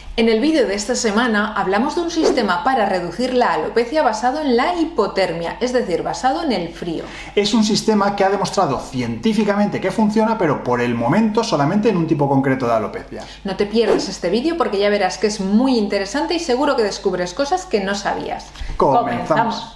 En el vídeo de esta semana hablamos de un sistema para reducir la alopecia basado en la hipotermia, es decir, basado en el frío. Es un sistema que ha demostrado científicamente que funciona, pero por el momento solamente en un tipo concreto de alopecia. No te pierdas este vídeo porque ya verás que es muy interesante y seguro que descubres cosas que no sabías. ¡Comenzamos!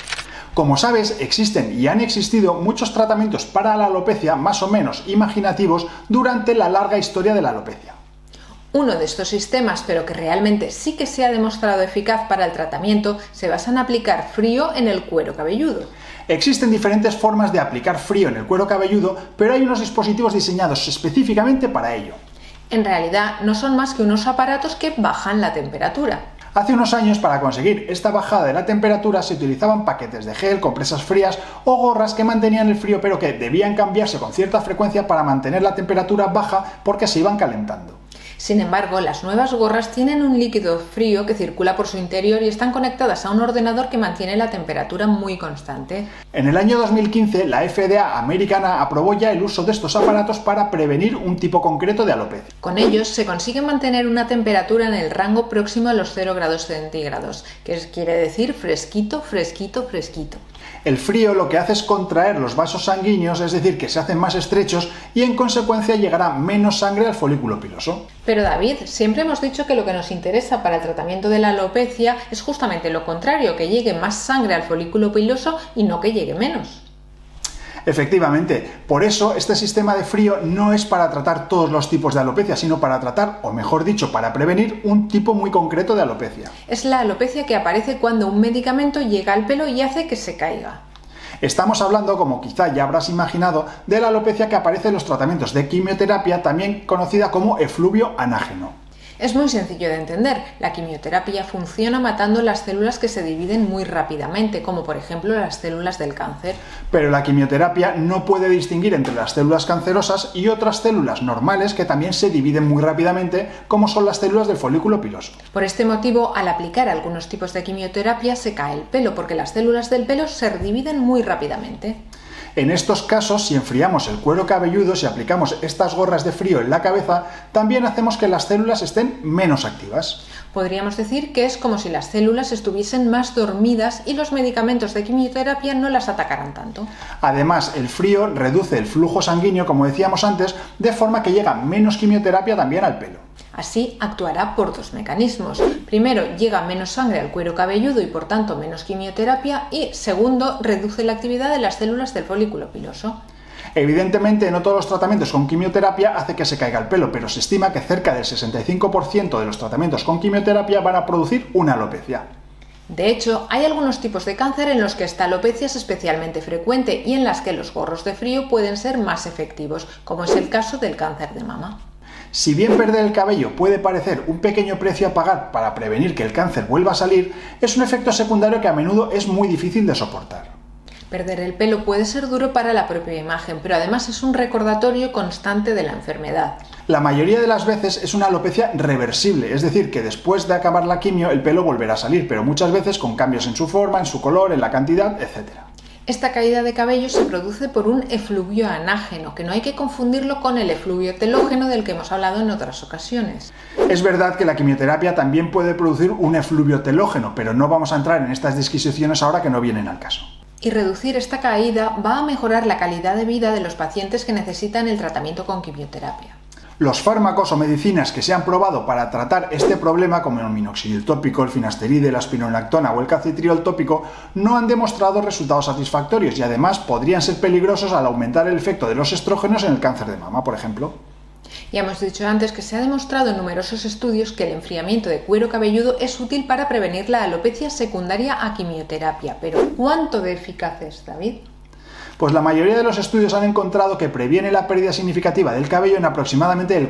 Como sabes, existen y han existido muchos tratamientos para la alopecia más o menos imaginativos durante la larga historia de la alopecia. Uno de estos sistemas, pero que realmente sí que se ha demostrado eficaz para el tratamiento, se basa en aplicar frío en el cuero cabelludo. Existen diferentes formas de aplicar frío en el cuero cabelludo, pero hay unos dispositivos diseñados específicamente para ello. En realidad, no son más que unos aparatos que bajan la temperatura. Hace unos años, para conseguir esta bajada de la temperatura, se utilizaban paquetes de gel, compresas frías o gorras que mantenían el frío, pero que debían cambiarse con cierta frecuencia para mantener la temperatura baja porque se iban calentando. Sin embargo, las nuevas gorras tienen un líquido frío que circula por su interior y están conectadas a un ordenador que mantiene la temperatura muy constante. En el año 2015, la FDA americana aprobó ya el uso de estos aparatos para prevenir un tipo concreto de alopecia. Con ellos se consigue mantener una temperatura en el rango próximo a los 0 grados centígrados, que quiere decir fresquito, fresquito, fresquito. El frío lo que hace es contraer los vasos sanguíneos, es decir, que se hacen más estrechos y en consecuencia llegará menos sangre al folículo piloso. Pero David, siempre hemos dicho que lo que nos interesa para el tratamiento de la alopecia es justamente lo contrario, que llegue más sangre al folículo piloso y no que llegue menos. Efectivamente, por eso este sistema de frío no es para tratar todos los tipos de alopecia, sino para tratar, o mejor dicho, para prevenir un tipo muy concreto de alopecia. Es la alopecia que aparece cuando un medicamento llega al pelo y hace que se caiga. Estamos hablando, como quizá ya habrás imaginado, de la alopecia que aparece en los tratamientos de quimioterapia, también conocida como efluvio anágeno. Es muy sencillo de entender. La quimioterapia funciona matando las células que se dividen muy rápidamente, como por ejemplo las células del cáncer. Pero la quimioterapia no puede distinguir entre las células cancerosas y otras células normales que también se dividen muy rápidamente, como son las células del folículo piloso. Por este motivo, al aplicar algunos tipos de quimioterapia se cae el pelo, porque las células del pelo se dividen muy rápidamente. En estos casos, si enfriamos el cuero cabelludo, si aplicamos estas gorras de frío en la cabeza, también hacemos que las células estén menos activas. Podríamos decir que es como si las células estuviesen más dormidas y los medicamentos de quimioterapia no las atacaran tanto. Además, el frío reduce el flujo sanguíneo, como decíamos antes, de forma que llega menos quimioterapia también al pelo. Así actuará por dos mecanismos. Primero, llega menos sangre al cuero cabelludo y por tanto menos quimioterapia, y segundo, reduce la actividad de las células del folículo piloso. Evidentemente, no todos los tratamientos con quimioterapia hace que se caiga el pelo, pero se estima que cerca del 65% de los tratamientos con quimioterapia van a producir una alopecia. De hecho, hay algunos tipos de cáncer en los que esta alopecia es especialmente frecuente y en las que los gorros de frío pueden ser más efectivos, como es el caso del cáncer de mama. Si bien perder el cabello puede parecer un pequeño precio a pagar para prevenir que el cáncer vuelva a salir, es un efecto secundario que a menudo es muy difícil de soportar. Perder el pelo puede ser duro para la propia imagen, pero además es un recordatorio constante de la enfermedad. La mayoría de las veces es una alopecia reversible, es decir, que después de acabar la quimio el pelo volverá a salir, pero muchas veces con cambios en su forma, en su color, en la cantidad, etc. Esta caída de cabello se produce por un efluvio anágeno, que no hay que confundirlo con el efluvio telógeno del que hemos hablado en otras ocasiones. Es verdad que la quimioterapia también puede producir un efluvio telógeno, pero no vamos a entrar en estas disquisiciones ahora que no vienen al caso. Y reducir esta caída va a mejorar la calidad de vida de los pacientes que necesitan el tratamiento con quimioterapia. Los fármacos o medicinas que se han probado para tratar este problema, como el minoxidil tópico, el finasteride, la espironolactona o el calcitriol tópico, no han demostrado resultados satisfactorios y además podrían ser peligrosos al aumentar el efecto de los estrógenos en el cáncer de mama, por ejemplo. Ya hemos dicho antes que se ha demostrado en numerosos estudios que el enfriamiento de cuero cabelludo es útil para prevenir la alopecia secundaria a quimioterapia. Pero ¿cuánto de eficaz es, David? Pues la mayoría de los estudios han encontrado que previene la pérdida significativa del cabello en aproximadamente el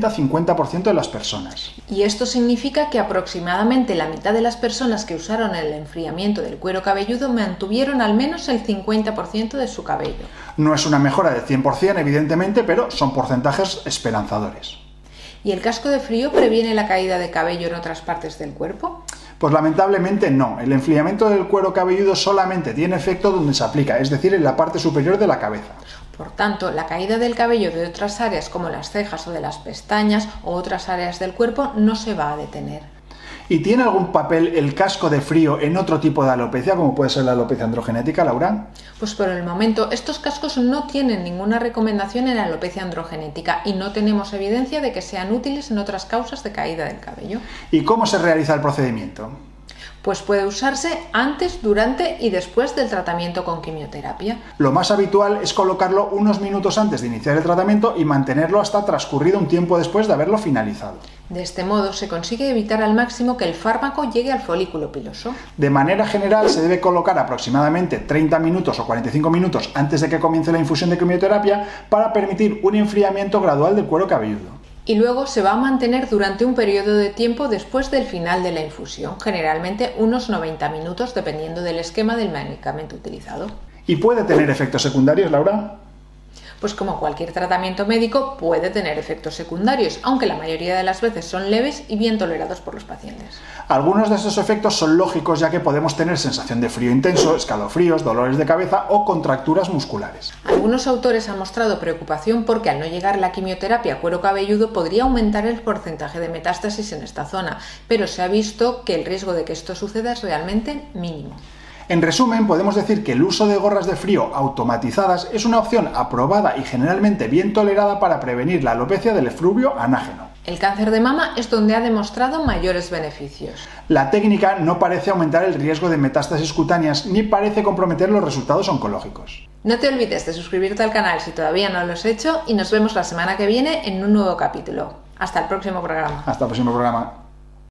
40-50% de las personas. Y esto significa que aproximadamente la mitad de las personas que usaron el enfriamiento del cuero cabelludo mantuvieron al menos el 50% de su cabello. No es una mejora del 100%, evidentemente, pero son porcentajes esperanzadores. ¿Y el casco de frío previene la caída de cabello en otras partes del cuerpo? Pues lamentablemente no. El enfriamiento del cuero cabelludo solamente tiene efecto donde se aplica, es decir, en la parte superior de la cabeza. Por tanto, la caída del cabello de otras áreas como las cejas o de las pestañas o otras áreas del cuerpo no se va a detener. ¿Y tiene algún papel el casco de frío en otro tipo de alopecia, como puede ser la alopecia androgenética, Laura? Pues por el momento estos cascos no tienen ninguna recomendación en la alopecia androgenética y no tenemos evidencia de que sean útiles en otras causas de caída del cabello. ¿Y cómo se realiza el procedimiento? Pues puede usarse antes, durante y después del tratamiento con quimioterapia. Lo más habitual es colocarlo unos minutos antes de iniciar el tratamiento y mantenerlo hasta transcurrido un tiempo después de haberlo finalizado. De este modo se consigue evitar al máximo que el fármaco llegue al folículo piloso. De manera general se debe colocar aproximadamente 30 minutos o 45 minutos antes de que comience la infusión de quimioterapia para permitir un enfriamiento gradual del cuero cabelludo. Y luego se va a mantener durante un periodo de tiempo después del final de la infusión, generalmente unos 90 minutos dependiendo del esquema del medicamento utilizado. ¿Y puede tener efectos secundarios, Laura? Pues como cualquier tratamiento médico puede tener efectos secundarios, aunque la mayoría de las veces son leves y bien tolerados por los pacientes. Algunos de estos efectos son lógicos ya que podemos tener sensación de frío intenso, escalofríos, dolores de cabeza o contracturas musculares. Algunos autores han mostrado preocupación porque al no llegar la quimioterapia a cuero cabelludo podría aumentar el porcentaje de metástasis en esta zona, pero se ha visto que el riesgo de que esto suceda es realmente mínimo. En resumen, podemos decir que el uso de gorras de frío automatizadas es una opción aprobada y generalmente bien tolerada para prevenir la alopecia del efluvio anágeno. El cáncer de mama es donde ha demostrado mayores beneficios. La técnica no parece aumentar el riesgo de metástasis cutáneas ni parece comprometer los resultados oncológicos. No te olvides de suscribirte al canal si todavía no lo has hecho y nos vemos la semana que viene en un nuevo capítulo. Hasta el próximo programa. Hasta el próximo programa.